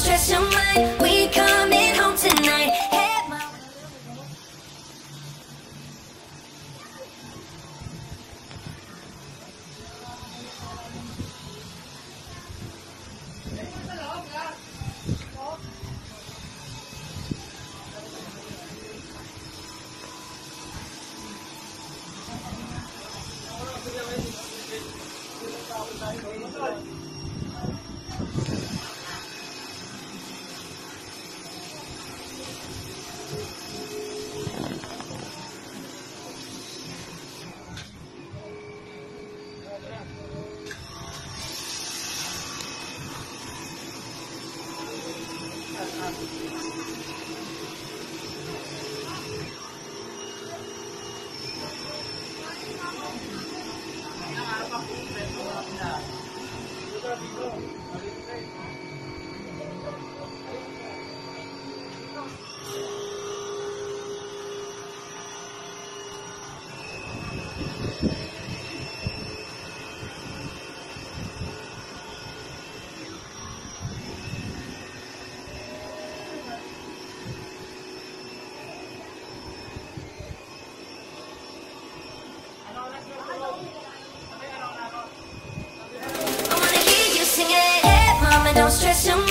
stress your mind. We coming home tonight. Hey, mama. I wanna hear you sing it. Hey, mama, don't stress your mind.